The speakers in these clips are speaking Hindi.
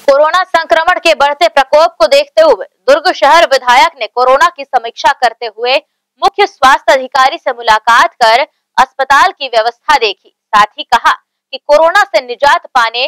कोरोना संक्रमण के बढ़ते प्रकोप को देखते हुए दुर्ग शहर विधायक ने कोरोना की समीक्षा करते हुए मुख्य स्वास्थ्य अधिकारी से मुलाकात कर अस्पताल की व्यवस्था देखी। साथ ही कहा कि कोरोना से निजात पाने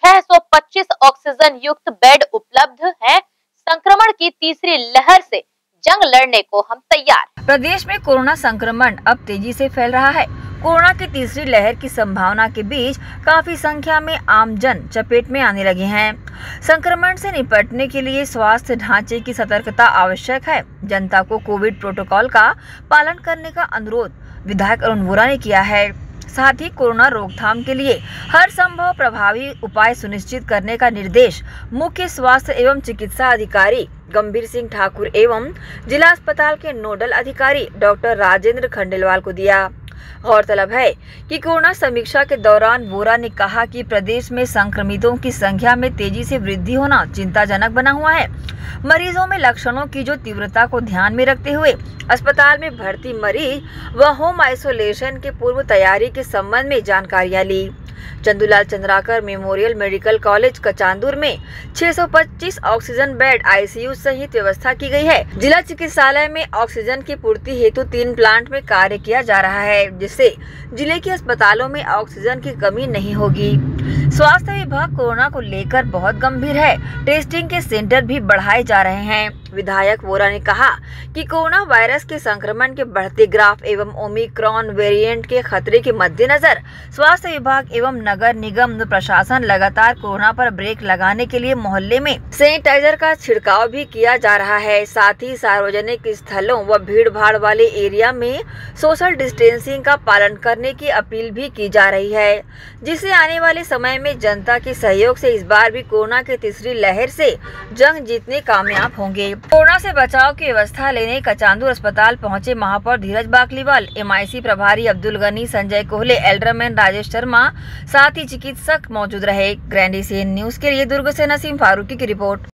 625 ऑक्सीजन युक्त बेड उपलब्ध हैं। संक्रमण की तीसरी लहर से जंग लड़ने को हम तैयार। प्रदेश में कोरोना संक्रमण अब तेजी से फैल रहा है। कोरोना की तीसरी लहर की संभावना के बीच काफी संख्या में आमजन चपेट में आने लगे हैं। संक्रमण से निपटने के लिए स्वास्थ्य ढांचे की सतर्कता आवश्यक है। जनता को कोविड प्रोटोकॉल का पालन करने का अनुरोध विधायक अरुण वोरा ने किया है। साथ ही कोरोना रोकथाम के लिए हर संभव प्रभावी उपाय सुनिश्चित करने का निर्देश मुख्य स्वास्थ्य एवं चिकित्सा अधिकारी गंभीर सिंह ठाकुर एवं जिला अस्पताल के नोडल अधिकारी डॉक्टर राजेंद्र खंडेलवाल को दिया। गौरतलब है कि कोरोना समीक्षा के दौरान वोरा ने कहा कि प्रदेश में संक्रमितों की संख्या में तेजी से वृद्धि होना चिंताजनक बना हुआ है। मरीजों में लक्षणों की जो तीव्रता को ध्यान में रखते हुए अस्पताल में भर्ती मरीज व होम आइसोलेशन के पूर्व तैयारी के संबंध में जानकारियां ली। Chandulal Chandrakar memorial medical college Kachandur में 625 ऑक्सीजन बेड आईसीयू सहित व्यवस्था की गई है। जिला चिकित्सालय में ऑक्सीजन की पूर्ति हेतु 3 प्लांट में कार्य किया जा रहा है, जिससे जिले के अस्पतालों में ऑक्सीजन की कमी नहीं होगी। स्वास्थ्य विभाग कोरोना को लेकर बहुत गंभीर है। टेस्टिंग के सेंटर भी बढ़ाए जा रहे हैं। विधायक वोरा ने कहा कि कोरोना वायरस के संक्रमण के बढ़ते ग्राफ एवं ओमिक्रॉन वेरिएंट के खतरे के मद्देनजर स्वास्थ्य विभाग एवं नगर निगम प्रशासन लगातार कोरोना पर ब्रेक लगाने के लिए मोहल्ले में सैनिटाइजर का छिड़काव भी किया जा रहा है। साथ ही सार्वजनिक स्थलों व भीड़ भाड़ वाले एरिया में सोशल डिस्टेंसिंग का पालन करने की अपील भी की जा रही है, जिससे आने वाले समय में जनता के सहयोग से इस बार भी कोरोना की तीसरी लहर से जंग जीतने कामयाब होंगे। कोरोना से बचाव की व्यवस्था लेने कचांदुर अस्पताल पहुंचे महापौर धीरज बाकलीवाल, एमआईसी प्रभारी अब्दुल गनी, संजय कोहले, एल्डरमैन राजेश शर्मा, साथ ही चिकित्सक मौजूद रहे। ग्रैंड एशियन न्यूज के लिए दुर्ग से नसीम फारूकी की रिपोर्ट।